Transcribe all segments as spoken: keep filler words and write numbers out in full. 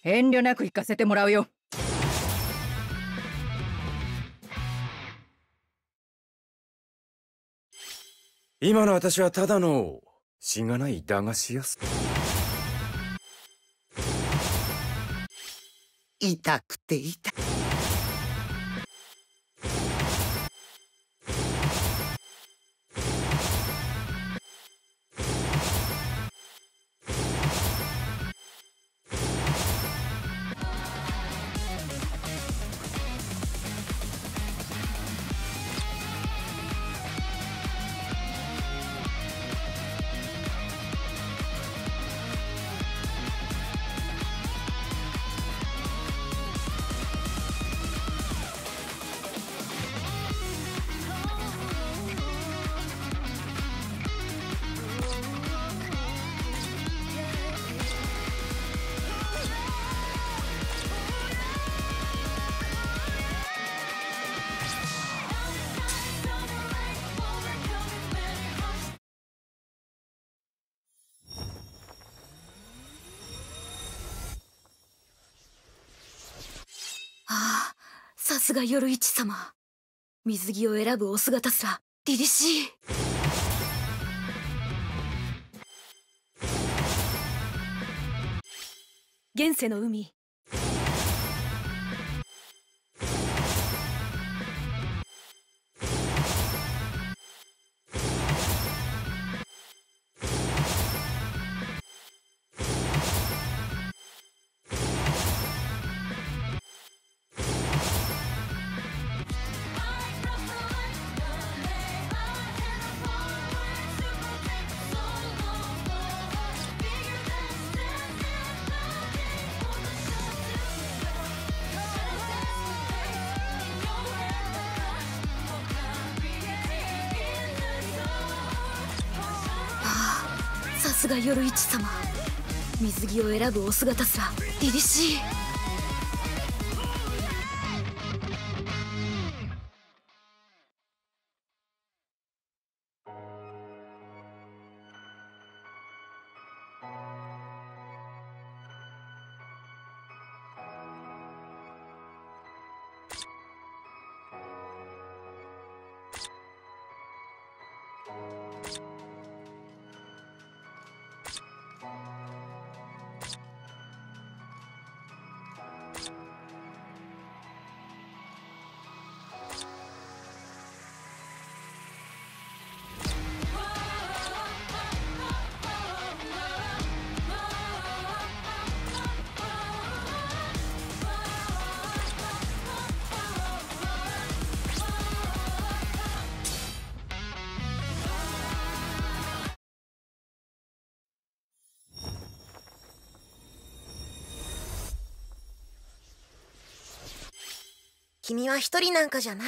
遠慮なく行かせてもらうよ。 今の私はただのしがない駄菓子屋さ。 痛くて痛い。 ああ、さすが夜市様。水着を選ぶお姿すら凛々しい。現世の海。さすが夜市様。水着を選ぶお姿すら凛々しい。 君は一人なんかじゃない。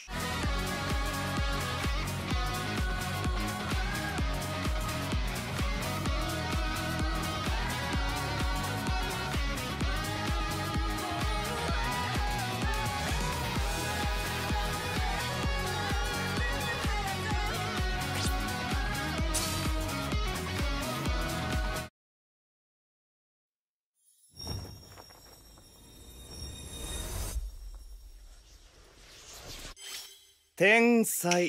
天才。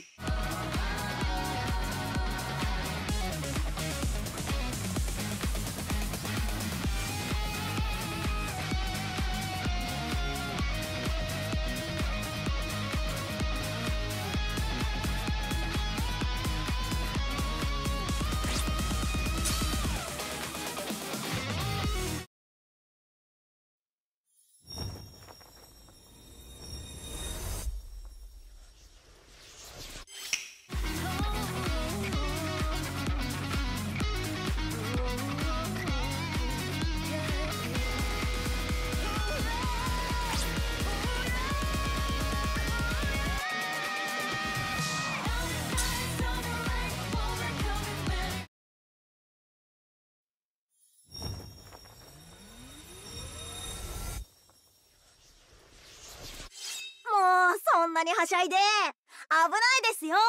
そんなにはしゃいで危ないですよ。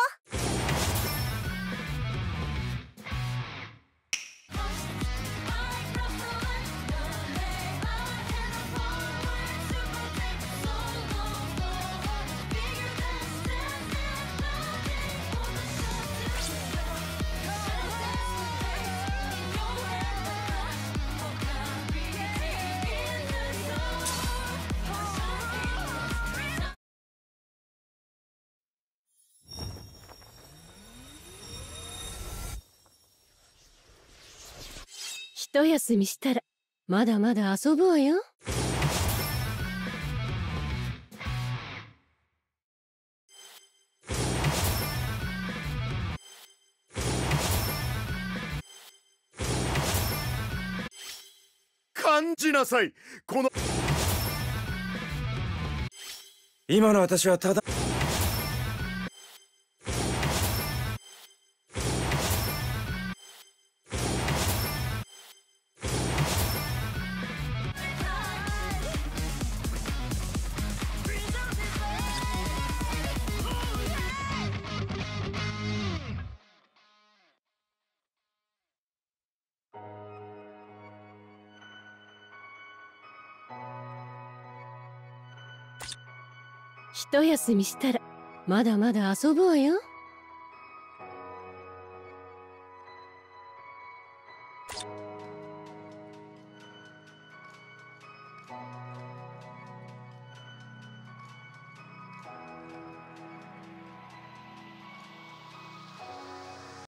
一休みしたらまだまだ遊ぶわよ。 感じなさい。この今の私はただ一休みしたらまだまだ遊ぶわよ。